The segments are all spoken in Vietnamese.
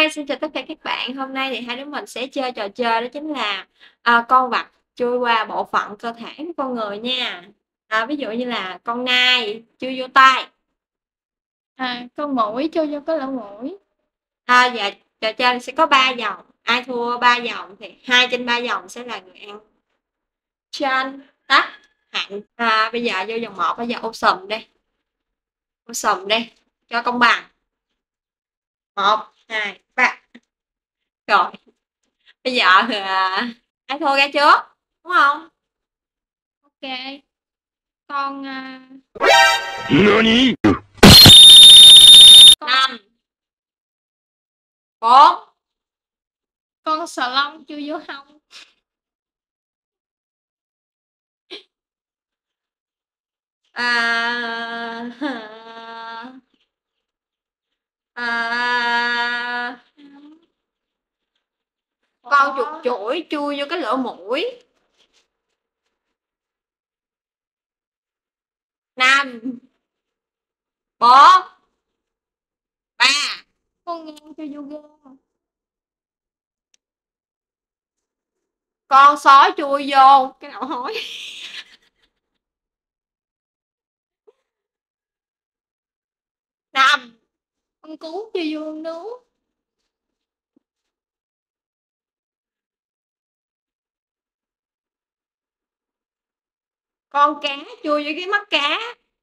Hi, xin chào tất cả các bạn. Hôm nay thì hai đứa mình sẽ chơi trò chơi đó chính là con vật chui qua bộ phận cơ thể của con người nha. Ví dụ như là con nai chui vô tay. Con muỗi chui vô cái lỗ mũi. Và trò chơi sẽ có 3 vòng. Ai thua 3 vòng thì 2 trên 3 vòng sẽ là người ăn. Trên, tắt, hạnh. Bây giờ vô vòng 1, bây giờ ô sùm đi. Ô sùm đi, cho công bằng. 1, 2, 3. Rồi, bây giờ ai thua ra trước, đúng không? Ok. Con 何 5, 4, con sờ lông chui vô hông. à, à, con chuột chuỗi chui vô cái lỗ mũi. 5, 4, 3. Con ngan chui vô gan. Con sói chui vô cái đậu hối. 5, Con cú chui vô nướu. con cá chui vô cái mắt cá.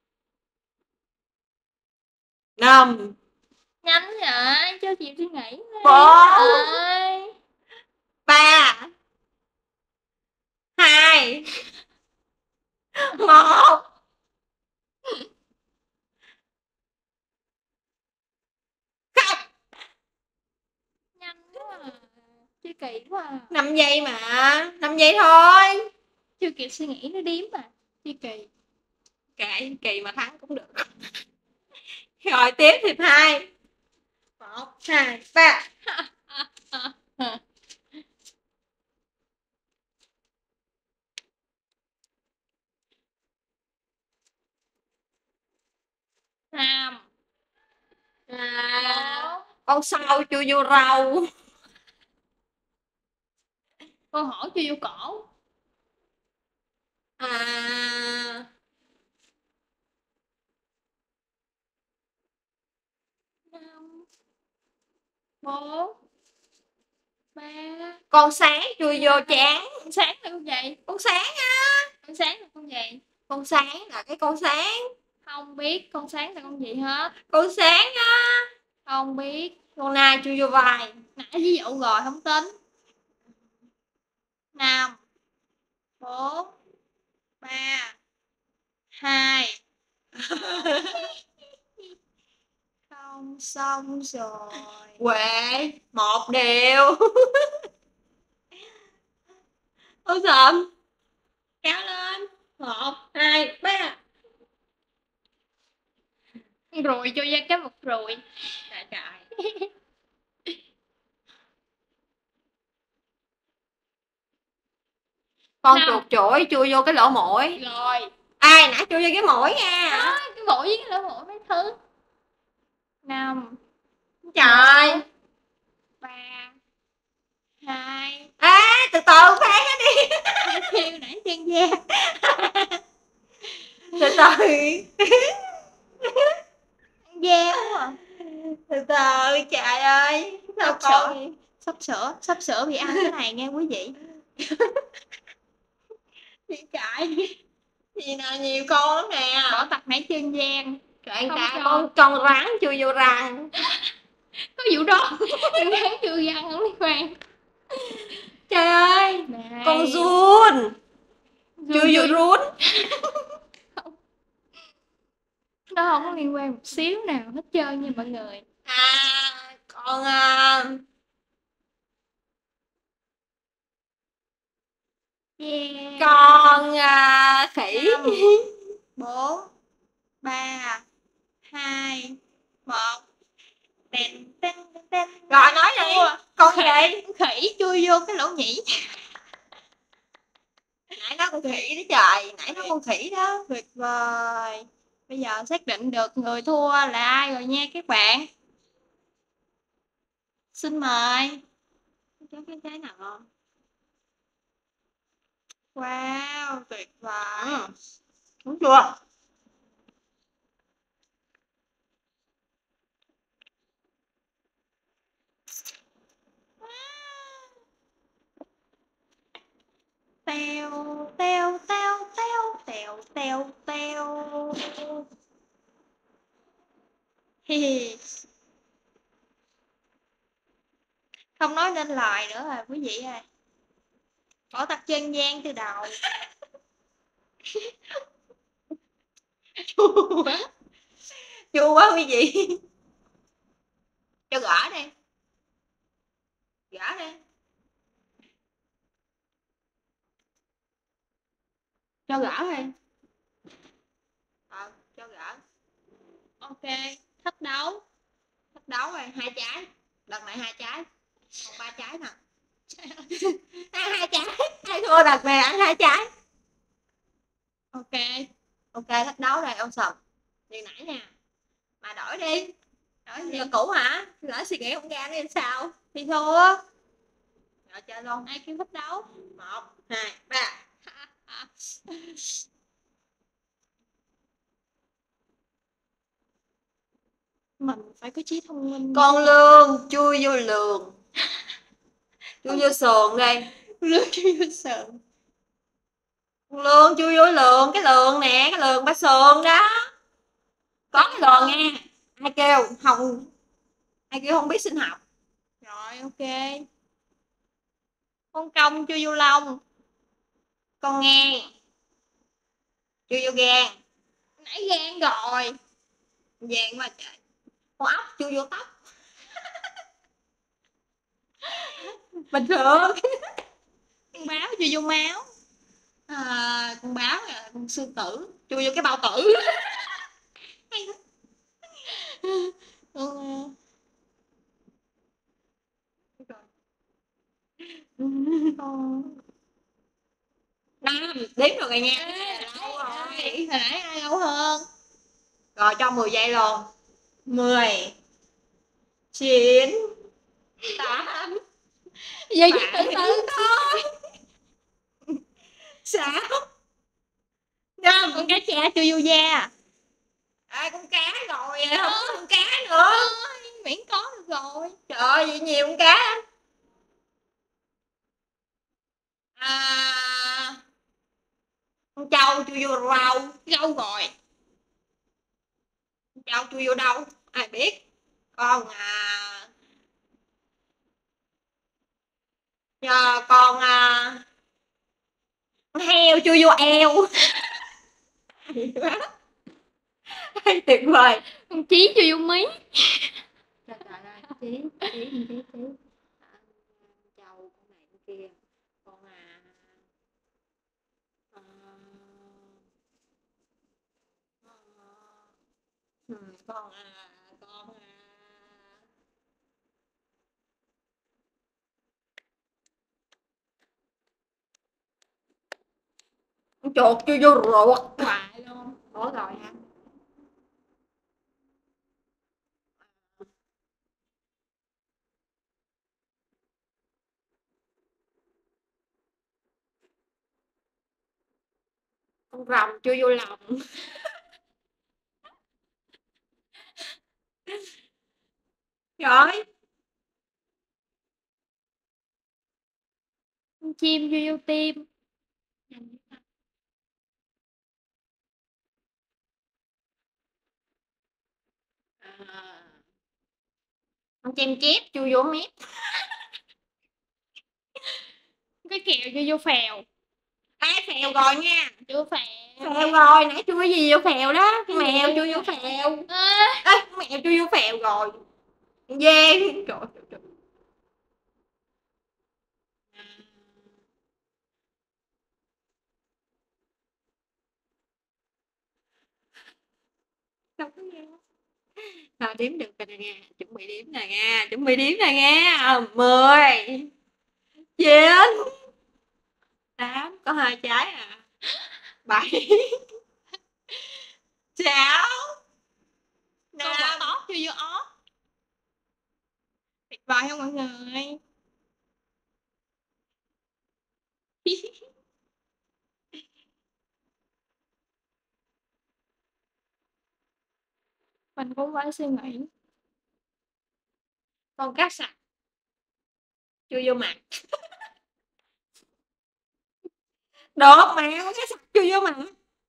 5, Nhanh vậy, cho chịu suy nghĩ đi. 4, Ơi. 3, 2, 1. Nhanh quá à. Chưa kỹ quá à. 5 giây mà, 5 giây thôi. Chưa kịp suy nghĩ nó điếm mà. Chưa kỳ. Kệ, kỳ mà thắng cũng được. Rồi tiếp hiệp 2. 1, 2, 3. 5, Con sâu chui vô rau. con hổ chui vô cổ. 5, 4, 3. Con sáng chui vô trán. Con sáng là con gì? Con sáng á. Con sáng là con gì? Con sáng là cái con sáng. Không biết con sáng là con gì hết. Con sáng á. Không biết. Con nai chui vô vai. Nãy ví dụ rồi không tính. 5, 4, 3, 2. Không, xong rồi. Quệ, 1 điều. Ôi sợm. Kéo lên. 1, 2, 3. Rồi cho ra cái một rồi. Trời trời. Con chuột chuỗi chui vô cái lỗ mũi. Rồi. Ai nãy chui vô cái mũi nha. Đó, cái mũi với cái lỗ mũi mấy thứ. 5, Trời. 3, 2. Từ từ phán nó đi. Kêu nãy chân da. Từ từ. Da quá à. Từ từ, trời ơi. Sao con Sắp sửa bị ăn cái này nghe quý vị. chị chạy gì nào nhiều con lắm nè. Bỏ tập nãy chân gian. Trời Không ta, cho. con rắn chui vô răng. Có vụ đó. Con rắn chui răng không liên quan. Trời ơi. Này. Con giun chui vô rún. Nó không có liên quan một xíu nào hết trơn nha mọi người. Con Yeah. con khỉ. 4, 3, 2, 1. Tên. Rồi nói đi. Con gì? Con khỉ chui vô cái lỗ nhĩ. Nãy nó con khỉ đó trời. Nãy nó con khỉ đó. Tuyệt vời. Bây giờ xác định được người thua là ai rồi nha các bạn. Xin mời. Cái trái nào ngon? Wow, tuyệt vời. Đúng chưa? Teo, teo, teo, teo, teo, teo, teo. Hi hi. Không nói nên lời nữa à quý vị ơi. Bỏ tắt chân gian từ đầu. Chua quá. Chua quá quý vị. Cho gỡ đi. Gỡ đi. Cho gỡ đi. Cho gỡ. Ok, thách đấu. Thách đấu rồi, 2 trái. Lần này 2 trái. Còn 3 trái nè. Ăn 2 trái. Ai thua đợt này ăn 2 trái. Ok. Ok, thách đấu đây ông Sầm. Như nãy nha. Mà đổi đi. Đổi Gì? là cũ hả? Lỡ suy nghĩ không ra đi sao? Thì thua. Rồi chơi luôn. Ai kêu thách đấu? 1, 2, 3. Mình phải có trí thông minh. Con lương chui vô lường. Chui vô sườn đây. Lương chui vô sườn. Con lương chui vô lường. Cái lường nè. Cái lường ba sườn đó. Có cái lường nha. Ai kêu không? Ai kêu không biết sinh học? Rồi ok. Con công chui vô lông. Con ngang chui vô gan. Nãy gan rồi. Gan quá trời. Con ốc chui vô tóc. Bình thường. Con báo chui vô máu. Con báo là con sư tử chui vô cái bao tử. Con Năm đếm được rồi nha. lâu rồi. hồi nãy ai lâu hơn? Rồi cho 10 giây luôn. 10 9 8 Giờ Bạn từ từ thôi. 6 5. con cá cha chui vô da. Con cá rồi không có con cá nữa. Miễn có được rồi. Trời ơi vậy nhiều con cá lắm. Con trâu chui vô rau. Lâu rồi. Con trâu chui vô đâu ai biết. Con con heo chui vô eo. Hay tuyệt vời. Con chí chui vô mí. Trời ơi, chí. Trâu con này con kia. Con con con chuột chui vô ruột. Hoài luôn. Ủa rồi hả? Con rồng chui vô lòng. Rồi. Con chim chui vô tim. Con chim chép chui vô mép. Cái kèo chui vô phèo. Ai phèo rồi nha. Vô phèo. Phèo rồi nãy chui cái gì vô phèo đó. Con mèo chui vô phèo. Con mèo chui vô phèo rồi. Dê. Trời ơi. Đâu có nghe. Rồi đếm được rồi nè nha. Chuẩn bị đếm nè nha. 10 9 8 có 2 trái à. 7 6 Con bò tót chui vô ó. Tuyệt Vài không mọi người? Mình cũng phải suy nghĩ. Con cá sặc chui vô mặt. Được mà, con cá sặc chui vô mặt.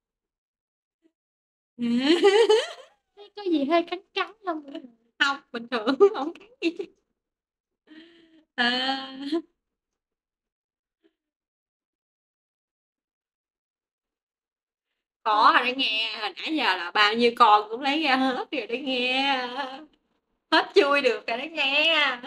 Thấy có gì hơi cắn cắn không? Không, bình thường không cắn gì chứ. À. Có rồi đấy nghe, hồi nãy giờ là bao nhiêu con cũng lấy ra hết rồi đấy nghe. Hết chui được rồi đấy nghe.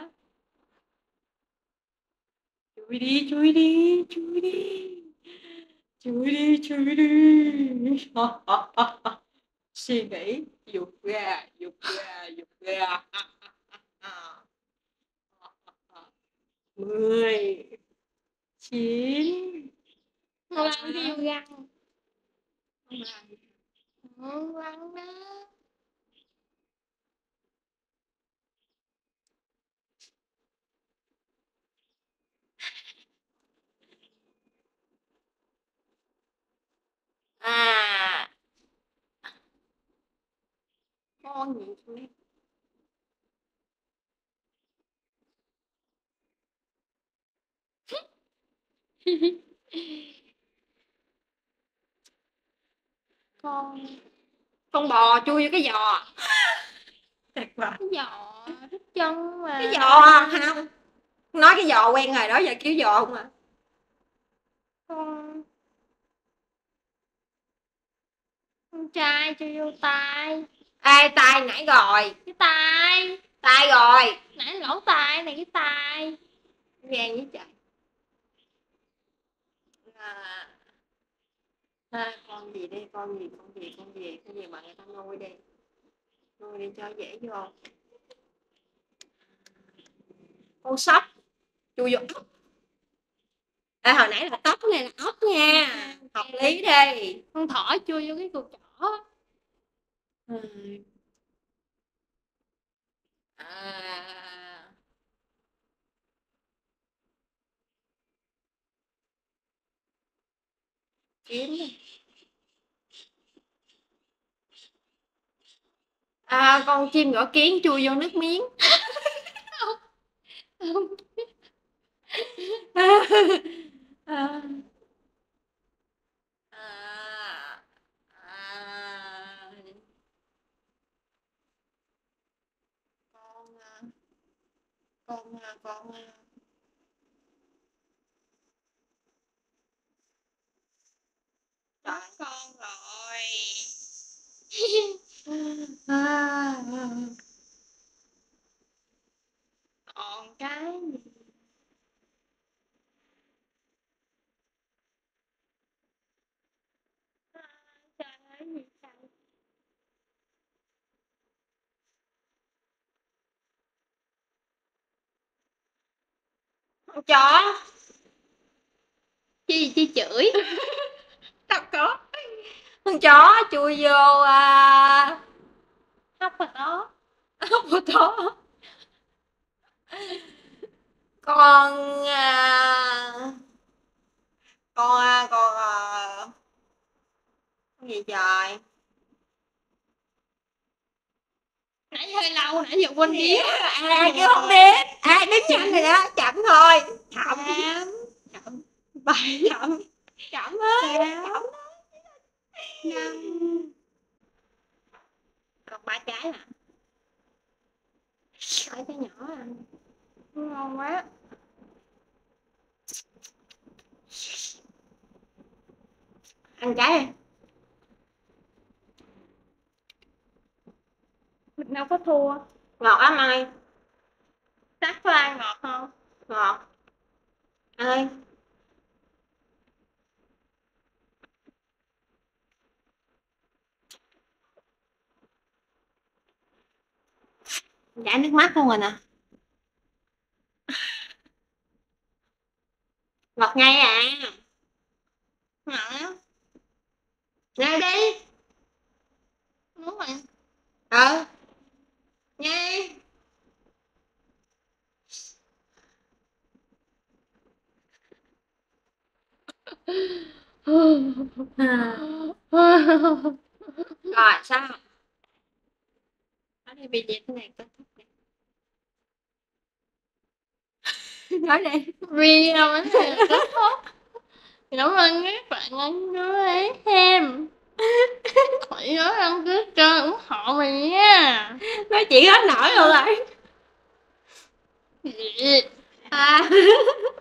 Chui đi, chui đi, chui đi. Chui đi, chui đi. Suy nghĩ, dục ra, dục ra, dục ra. 10, 9. Nó lăn cái vô răng. Không làm. Lăn đó. À. Con gì vậy? Con Con bò chui vô cái giò. Tuyệt vời. cái giò thích chân mà. Cái giò không? Nói cái giò quen rồi đó giờ kêu giò không à. Con trai chui vô tai. Ê, tai nãy rồi. Cái tai. Tai rồi. Nãy lỗ tai này, cái tai. Gan với trời. Con gì đi, con gì mà người ta nuôi đi. Nuôi đi cho dễ vô. Con sóc chui vô ốc. À, hồi nãy là tóc, này là ốc nha. Hợp lý đi. Con thỏ chui vô cái cục chỏ. À. Kiếm đi. À, con chim gõ kiến chui vô nước miếng. Không. À. À. À. Con Có con rồi. à. Còn cái gì? Trời ơi, gì trời? Con chó. Chi chửi. Đâu có. Con chó chui vô Hóc rồi đó. hốc của chó. Con con gì trời. Nãy hơi lâu, nãy giờ quên đi. Kêu không biết. Đứng nhanh rồi đó, chậm thôi. Chậm. 8, 7, chậm thôi. 6, 5. Còn 3 trái hả? 3 trái nhỏ à. Ngon quá. Ăn trái đi. Mình đâu có thua. Ngọt lắm ơi. Sắc khoai ngọt không? Ngọt. Ơi. Chảy nước mắt luôn rồi nè. Ngọt ngay à. Ngọt lắm. Ngay đi. Đúng rồi. Ngay. Rồi sao? Nói đi video này kết thúc đi. Nói đi. Video này là kết thúc. Cảm ơn các bạn đã chú ý xem. Hãy nhớ đăng ký kênh ủng hộ mình nha. Nói chuyện hết nổi luôn rồi. À.